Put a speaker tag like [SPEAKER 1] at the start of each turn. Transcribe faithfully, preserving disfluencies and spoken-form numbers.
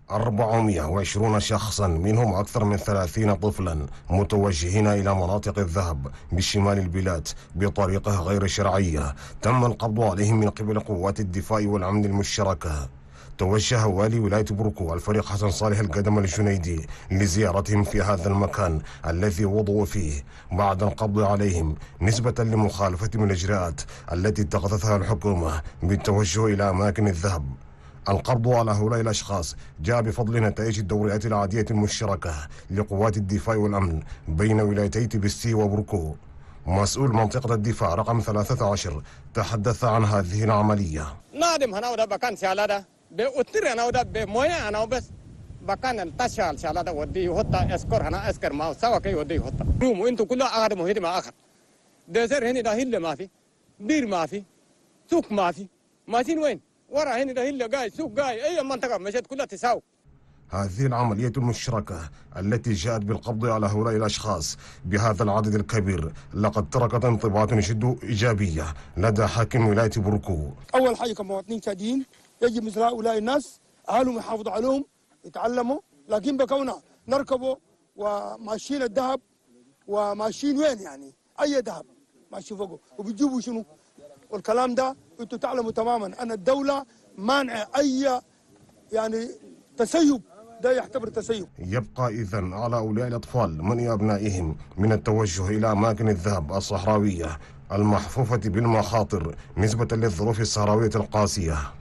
[SPEAKER 1] أربعمائة وعشرين شخصا منهم أكثر من ثلاثين طفلا متوجهين إلى مناطق الذهب بشمال البلاد بطريقة غير شرعية تم القبض عليهم من قبل قوات الدفاع والأمن المشتركة. توجه والي ولاية بوركو الفريق حسن صالح القدم الجنيدي لزيارتهم في هذا المكان الذي وضعوا فيه بعد القبض عليهم نسبة لمخالفتهم الإجراءات التي اتخذتها الحكومة بالتوجه إلى أماكن الذهب. القبض على هؤلاء الأشخاص جاء بفضل نتائج الدوريات العادية المشتركة لقوات الدفاع والأمن بين ولايتي تبستي وبوركو. مسؤول منطقة الدفاع رقم ثلاثة عشر تحدث عن هذه العملية.
[SPEAKER 2] نادم هنا وده بكان شالادة بأثر هنا وده بموية هنا وبس بكان التشال شالادة ودي هوتا اسكر هنا اسكر ما سوا كي ودي هوتا روم وانتو كله آخر مهيد ما آخر ديزر هني ده هيل ما في بير ما في سوق ما في ماشين وين ورا هني ده هيل جاي سوق جاي أي منطقة مشيت كلها تساو.
[SPEAKER 1] هذه العملية المشتركة التي جاءت بالقبض على هؤلاء الأشخاص بهذا العدد الكبير لقد تركت انطباعات جد إيجابية لدى حاكم ولاية بوركو.
[SPEAKER 3] أول حاجة كمواطنين شادين يجب مثل هؤلاء الناس أهلهم يحافظوا عليهم يتعلموا، لكن بكونا نركبوا وماشيين الذهب وماشيين وين يعني أي ذهب ماشي فوقه وبيجيبوا شنو؟ والكلام ده أنتوا تعلموا تماما أن الدولة مانع أي يعني تسيب، ده يعتبر تسيب.
[SPEAKER 1] يبقى إذن على أولياء الأطفال منع أبنائهم من التوجه إلى أماكن الذهب الصحراوية المحفوفة بالمخاطر نسبة للظروف الصحراوية القاسية.